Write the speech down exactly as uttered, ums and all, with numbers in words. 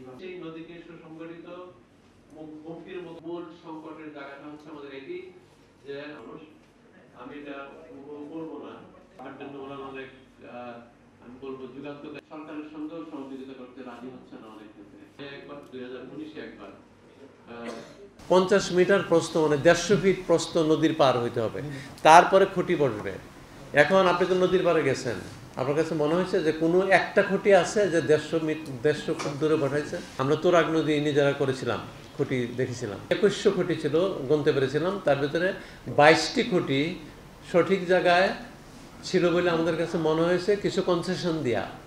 এই নদীকে সুসংগঠিত গম্ভীর মূল সংকটের জায়গাটা হচ্ছে আমাদের এটি যে আমি এটা বলবো না তার জন্য ওরা অনেক আমি বলবো যুগান্তকারী সরকারের সঙ্গেও সহযোগিতা করতে রাজি হচ্ছে না অনেক ক্ষেত্রে। একবার দুই হাজার উনিশে একবার পঞ্চাশ মিটার প্রস্থ মানে দেড়শো ফিট প্রস্থ নদীর পার হইতে হবে, তারপরে খুঁটি পড়বে। এখন আপনি তো নদীর পাড়ে গেছেন, আপনার কাছে মনে হয়েছে যে কোনো একটা খুঁটি আছে যে দেড়শো মিটার দেড়শো ফুট দূরে পাঠাইছে? আমরা তোরাগ নদী নিজেরা করেছিলাম, খুঁটি দেখেছিলাম, একুশশো খুঁটি ছিল গুনতে পেরেছিলাম, তার ভিতরে বাইশটি খুঁটি সঠিক জায়গায় ছিল বলে আমাদের কাছে মনে হয়েছে কিছু কনসেশন দেয়া।